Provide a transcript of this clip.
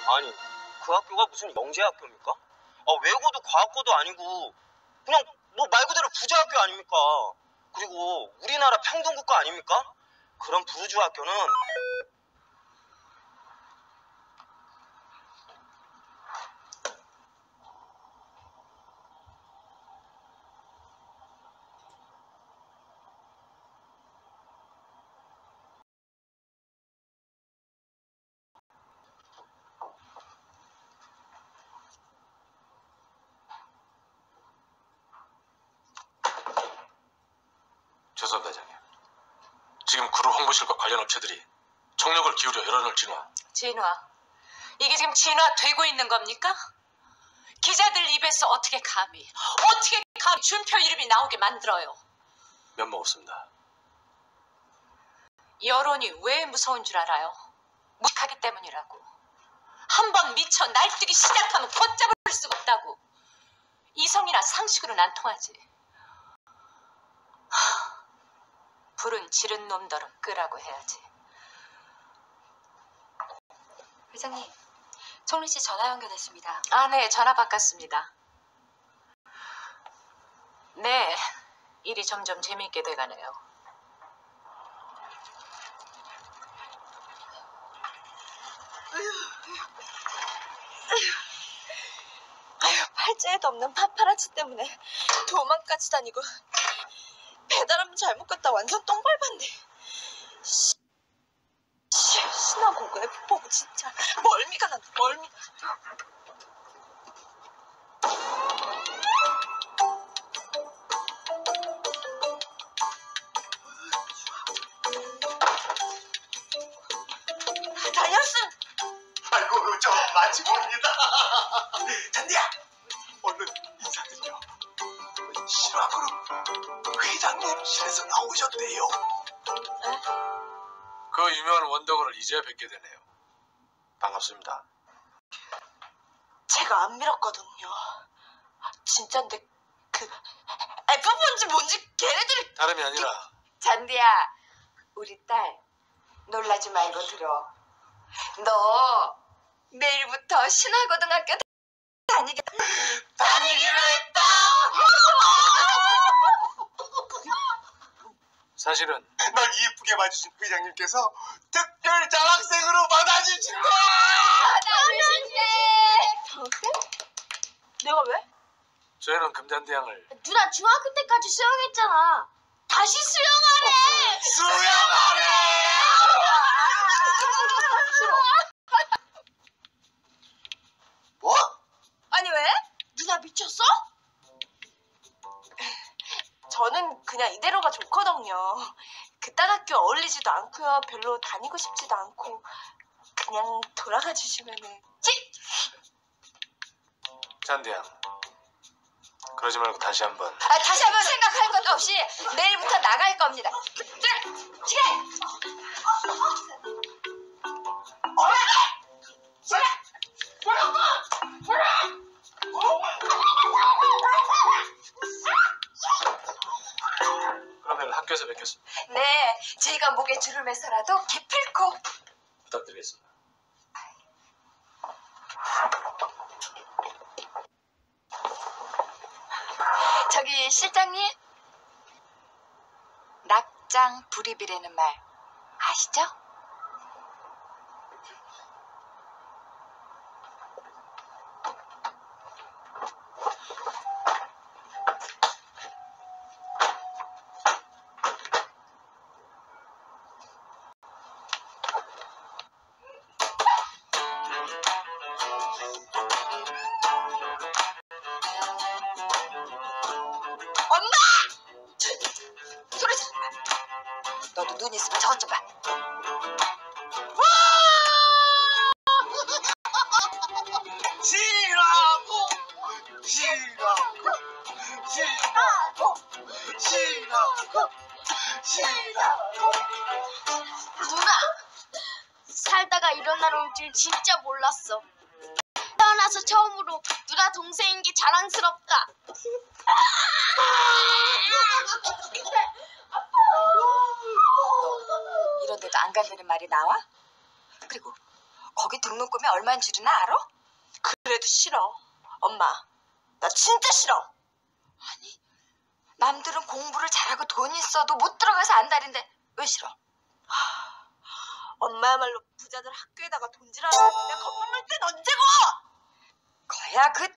아니, 그 학교가 무슨 영재학교입니까? 외고도 과학고도 아니고 그냥 뭐 말 그대로 부자학교 아닙니까? 그리고 우리나라 평등국가 아닙니까? 그런 부르주아 학교는 죄송합니다, 회장님. 지금 그룹 홍보실과 관련 업체들이 총력을 기울여 여론을 진화. 이게 지금 진화되고 있는 겁니까? 기자들 입에서 어떻게 감히 준표 이름이 나오게 만들어요? 면목 없습니다. 여론이 왜 무서운 줄 알아요? 무식하기 때문이라고. 한번 미쳐 날뛰기 시작하면 걷잡을 수가 없다고. 이성이나 상식으로는 안 통하지. 불은 지른 놈더러 끄라고 해야지. 회장님, 총리 씨 전화 연결됐습니다. 네, 전화 바꿨습니다. 네, 일이 점점 재미있게 돼가네요. 아유, 팔자에도 없는 파파라치 때문에 도망까지 다니고 배달하면 잘못 갔다 완전 똥 밟았네. 신화보고 F보고 진짜 멀미가 난다, 멀미가. 다녔음. 아이고, 저 마치모입니다. 잔디야, 얼른 인사드려. 신화그룹 회장님실에서 나오셨대요. 그 유명한 원더걸을 이제야 뵙게 되네요. 반갑습니다. 제가 안 밀었거든요. 진짠데 그 F본지 뭔지 걔네들이. 다름이 아니라 잔디야, 우리 딸 놀라지 말고 들어. 너 내일부터 신화고등학교 다니기로 했다. 사실은 널 이쁘게 봐주신 회장님께서 특별 장학생으로 받아주신대. 장학생? 내가 왜? 저희는 금잔디 양을 누나 중학교 때까지 수영했잖아. 다시 수영하래. 수영하래. 뭐? 아니 왜? 누나 미쳤어? 저는 그냥 이대로가 좋거든요. 그딴 학교 어울리지도 않고요. 별로 다니고 싶지도 않고 그냥 돌아가 주시면은. 잔디 양, 그러지 말고 다시 한번. 다시 한번 생각할 것도 없이 내일부터 나갈 겁니다. 그러면 학교에서 뵙겠습니다. 네, 제가 목에 줄을 매서라도 기필코. 부탁드리겠습니다. 저기 실장님, 낙장 불입이라는 말 아시죠? 소리 지르지 마. 너도 눈 있으면 저것 좀 봐. 신화고, 신화고, 신화고, 신화고, 신화고. 누나, 살다가 이런 날 올 줄 진짜 몰랐어. 태어나서 처음으로 누나 동생인 게 자랑스럽다. 이런데도 안 간다는 말이 나와? 그리고 거기 등록금이 얼마인 줄이나 알아? 그래도 싫어. 엄마, 나 진짜 싫어. 아니, 남들은 공부를 잘하고 돈 있어도 못 들어가서 안달인데 왜 싫어? 엄마야말로 부자들 학교에다가 돈질하는 내가 겁먹을 땐 언제고? 거야 그